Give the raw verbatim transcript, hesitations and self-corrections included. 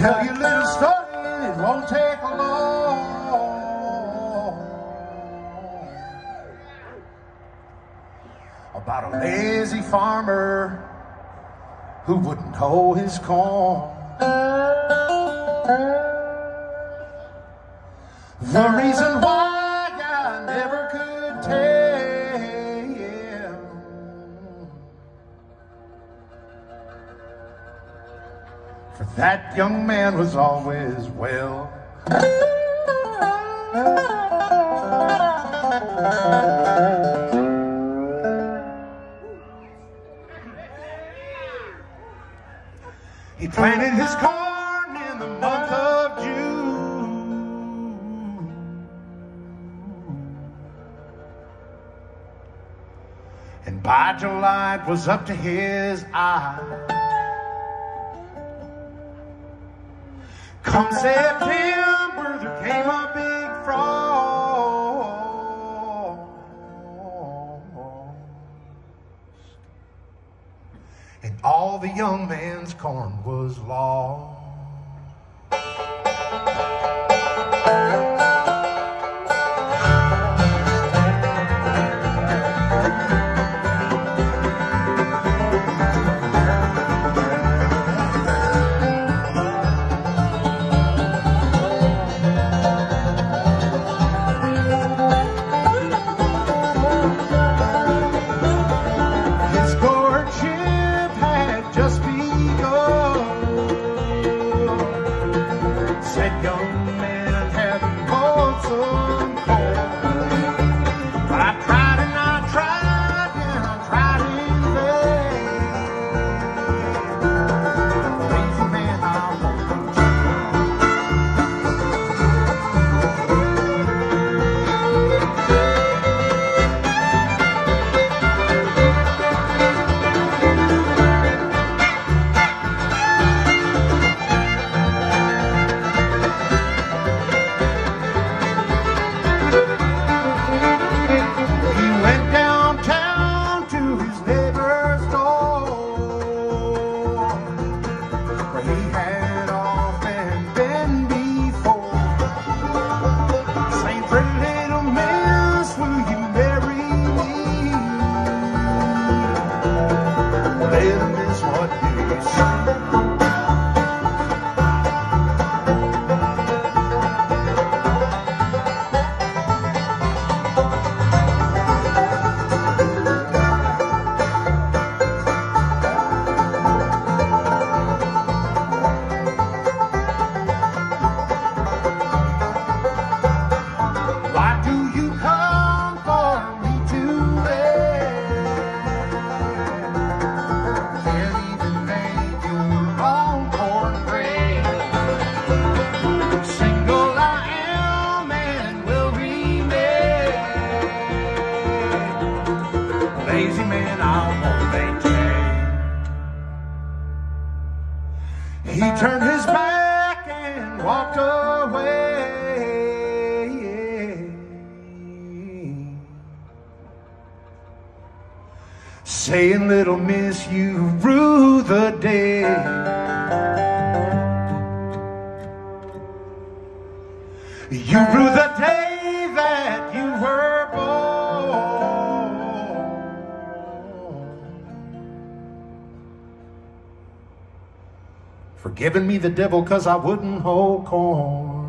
tell you a little story, it won't take long, about a lazy farmer who wouldn't hoe his corn. The reason why I never could tell, for that young man was always well. He planted his corn in the month of June, and by July it was up to his eye. Come September, there came a big frost, and all the young man's corn was lost. Lazy man, I won't maintain. He turned his back and walked away, saying, "Little miss, you rue the day you rue the day that you were born, for giving me the devil 'cause I wouldn't hold corn."